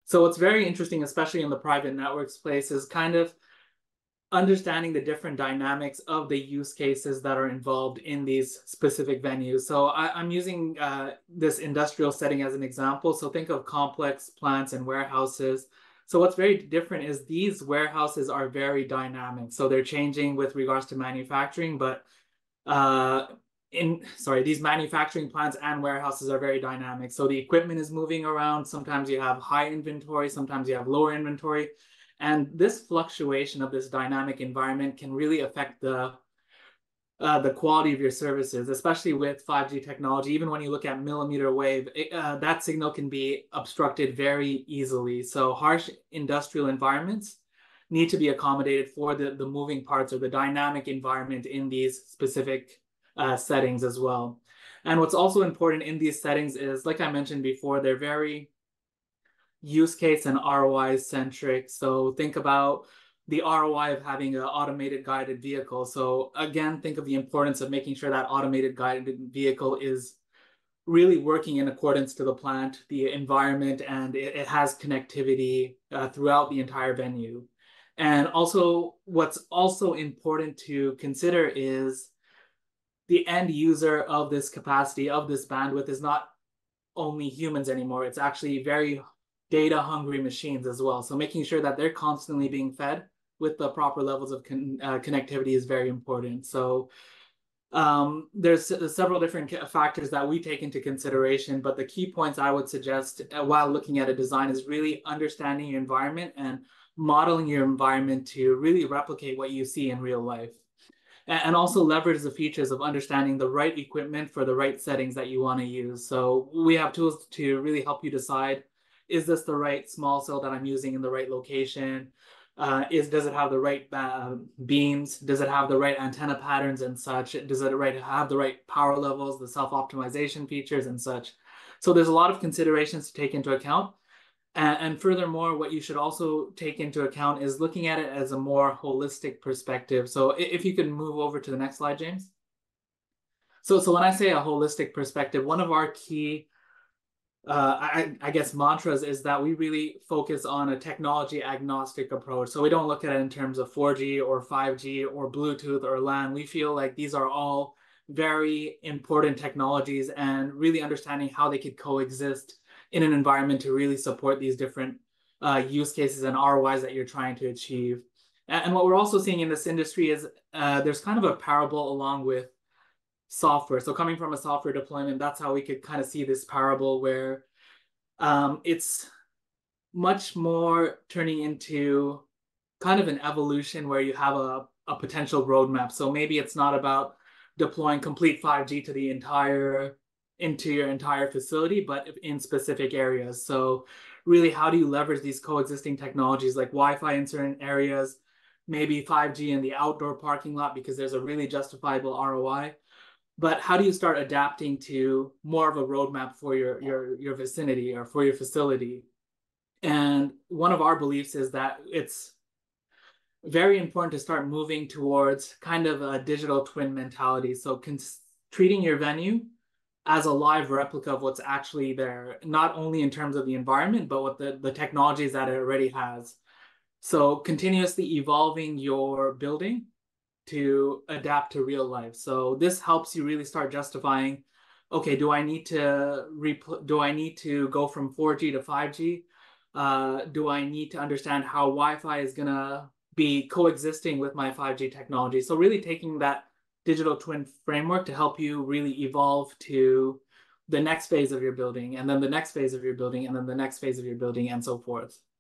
So what's very interesting, especially in the private networks place, is kind of understanding the different dynamics of the use cases that are involved in these specific venues. So I'm using this industrial setting as an example. So think of complex plants and warehouses. So what's very different is these warehouses are very dynamic. So they're changing with regards to manufacturing, but uh, these manufacturing plants and warehouses are very dynamic. So the equipment is moving around. Sometimes you have high inventory, sometimes you have lower inventory. And this fluctuation of this dynamic environment can really affect the quality of your services, especially with 5G technology. Even when you look at millimeter wave, that signal can be obstructed very easily. So harsh industrial environments need to be accommodated for the moving parts or the dynamic environment in these specific settings as well. And what's also important in these settings is, like I mentioned before, they're very use case and ROI centric. So think about the ROI of having an automated guided vehicle. So again, think of the importance of making sure that automated guided vehicle is really working in accordance to the plant, the environment, and it has connectivity throughout the entire venue. And also, what's also important to consider is the end user of this capacity, of this bandwidth, is not only humans anymore. It's actually very data hungry machines as well. So making sure that they're constantly being fed with the proper levels of connectivity is very important. So there's several different factors that we take into consideration, but the key points I would suggest while looking at a design is really understanding your environment and modeling your environment to really replicate what you see in real life. And also leverage the features of understanding the right equipment for the right settings that you want to use. So we have tools to really help you decide, is this the right small cell that I'm using in the right location? Does it have the right beams? Does it have the right antenna patterns and such? Does it have the right power levels, the self-optimization features and such? So there's a lot of considerations to take into account. And furthermore, what you should also take into account is looking at it as a more holistic perspective. So if you could move over to the next slide, James. So when I say a holistic perspective, one of our key, I guess, mantras is that we really focus on a technology agnostic approach. So we don't look at it in terms of 4G or 5G or Bluetooth or LAN. We feel like these are all very important technologies, and really understanding how they could coexist in an environment to really support these different use cases and ROIs that you're trying to achieve. And what we're also seeing in this industry is there's kind of a parable along with software. So coming from a software deployment, that's how we could kind of see this parable where it's much more turning into kind of an evolution where you have a potential roadmap. So maybe it's not about deploying complete 5G to into your entire facility, but in specific areas. So really, how do you leverage these coexisting technologies like Wi-Fi in certain areas, maybe 5G in the outdoor parking lot because there's a really justifiable ROI, but how do you start adapting to more of a roadmap for your vicinity or for your facility? And one of our beliefs is that it's very important to start moving towards kind of a digital twin mentality. So treating your venue as a live replica of what's actually there, not only in terms of the environment, but what the technologies that it already has. So continuously evolving your building to adapt to real life. So this helps you really start justifying, okay, do I need to go from 4G to 5G? Do I need to understand how Wi-Fi is gonna be coexisting with my 5G technology? So really taking that digital twin framework to help you really evolve to the next phase of your building, and then the next phase of your building, and then the next phase of your building, and so forth.